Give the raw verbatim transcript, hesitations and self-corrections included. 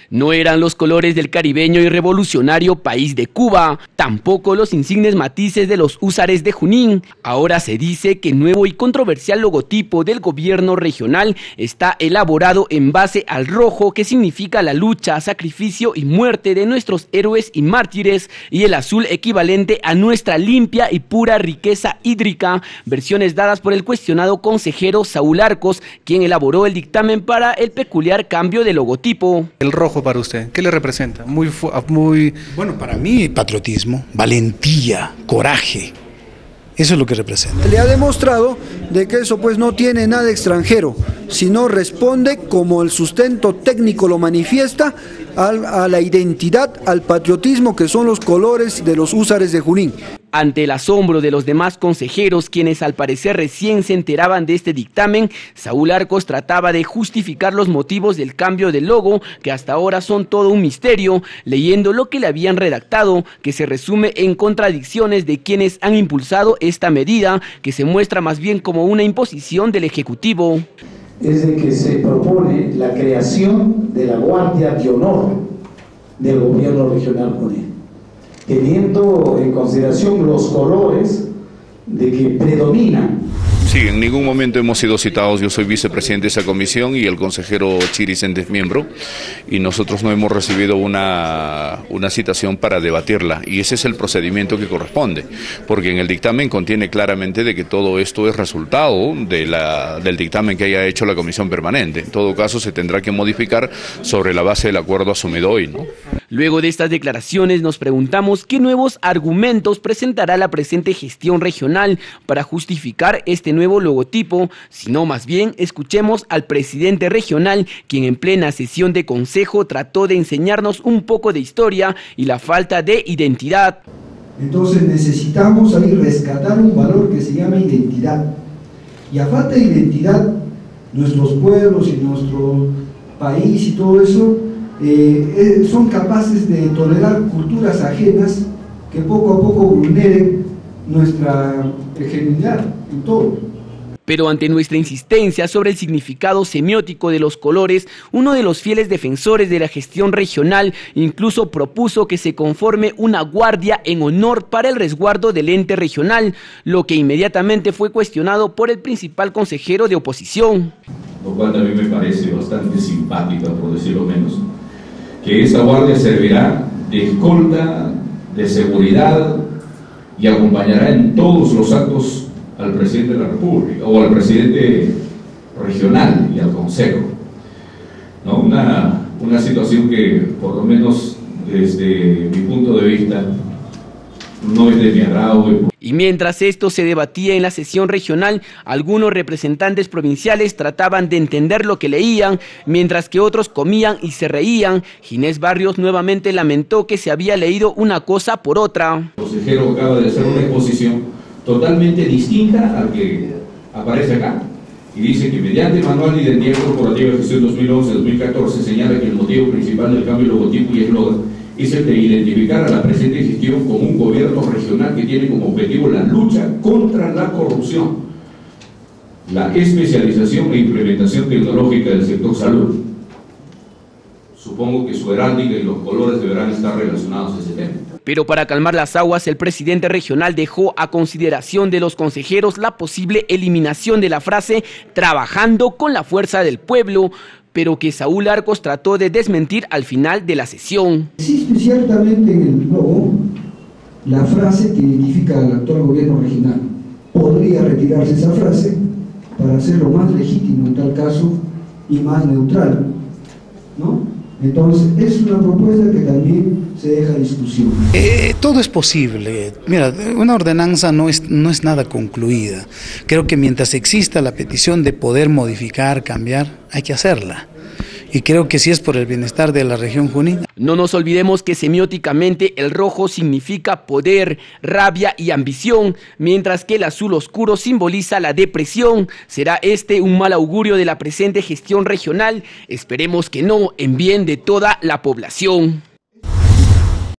No eran los colores del caribeño y revolucionario país de Cuba, tampoco los insignes matices de los húsares de Junín. Ahora se dice que el nuevo y controversial logotipo del gobierno regional está elaborado en base al rojo, que significa la lucha, sacrificio y muerte de nuestros héroes y mártires, y el azul equivalente a nuestra limpia y pura riqueza hídrica, versiones dadas por el cuestionado consejero Saúl Arcos, quien elaboró el dictamen para el peculiar cambio de logotipo. El rojo para usted, ¿qué le representa? Muy, muy... Bueno, para mí patriotismo, valentía, coraje. Eso es lo que representa. Le ha demostrado de que eso pues no tiene nada extranjero, sino responde, como el sustento técnico lo manifiesta, al, a la identidad, al patriotismo que son los colores de los húsares de Junín. Ante el asombro de los demás consejeros, quienes al parecer recién se enteraban de este dictamen, Saúl Arcos trataba de justificar los motivos del cambio del logo, que hasta ahora son todo un misterio, leyendo lo que le habían redactado, que se resume en contradicciones de quienes han impulsado esta medida, que se muestra más bien como una imposición del Ejecutivo. Es de que se propone la creación de la Guardia de Honor del gobierno regional Junín, teniendo en consideración los colores de que predominan. Sí, en ningún momento hemos sido citados. Yo soy vicepresidente de esa comisión y el consejero Chiricente es miembro, y nosotros no hemos recibido una, una citación para debatirla, y ese es el procedimiento que corresponde, porque en el dictamen contiene claramente de que todo esto es resultado de la, del dictamen que haya hecho la comisión permanente. En todo caso se tendrá que modificar sobre la base del acuerdo asumido hoy, ¿no? Luego de estas declaraciones nos preguntamos qué nuevos argumentos presentará la presente gestión regional para justificar este nuevo logotipo, sino más bien escuchemos al presidente regional, quien en plena sesión de consejo trató de enseñarnos un poco de historia y la falta de identidad. Entonces necesitamos ahí rescatar un valor que se llama identidad, y a falta de identidad nuestros pueblos y nuestro país y todo eso Eh, son capaces de tolerar culturas ajenas que poco a poco vulneren nuestra hegemonía en todo. Pero ante nuestra insistencia sobre el significado semiótico de los colores, uno de los fieles defensores de la gestión regional incluso propuso que se conforme una guardia en honor para el resguardo del ente regional, lo que inmediatamente fue cuestionado por el principal consejero de oposición. Lo cual también me parece bastante simpática, por decirlo menos, que esa guardia servirá de escolta, de seguridad, y acompañará en todos los actos al presidente de la República o al presidente regional y al consejo, ¿no? Una, una situación que, por lo menos desde mi punto de vista, no es de mi agrado. Y mientras esto se debatía en la sesión regional, algunos representantes provinciales trataban de entender lo que leían, mientras que otros comían y se reían. Ginés Barrios nuevamente lamentó que se había leído una cosa por otra. El consejero acaba de hacer una exposición totalmente distinta al que aparece acá, y dice que mediante el Manual de Identidad Corporativa de Gestión dos mil once dos mil catorce señala que el motivo principal del cambio de logotipo y eslogan es el de identificar a la presente gestión como un gobierno regional que tiene como objetivo la lucha contra la corrupción, la especialización e implementación tecnológica del sector salud. Supongo que su heráldica y los colores deberán estar relacionados a ese tema. Pero para calmar las aguas, el presidente regional dejó a consideración de los consejeros la posible eliminación de la frase "trabajando con la fuerza del pueblo", pero que Saúl Arcos trató de desmentir al final de la sesión. Existe ciertamente en el logo la frase que identifica al actual gobierno regional. Podría retirarse esa frase para hacerlo más legítimo en tal caso y más neutral, ¿no? Entonces es una propuesta que también se deja discusión. Eh, todo es posible. Mira, una ordenanza no es, no es nada concluida. Creo que mientras exista la petición de poder modificar, cambiar, hay que hacerla. Y creo que sí es por el bienestar de la región Junín. No nos olvidemos que semióticamente el rojo significa poder, rabia y ambición, mientras que el azul oscuro simboliza la depresión. ¿Será este un mal augurio de la presente gestión regional? Esperemos que no, en bien de toda la población.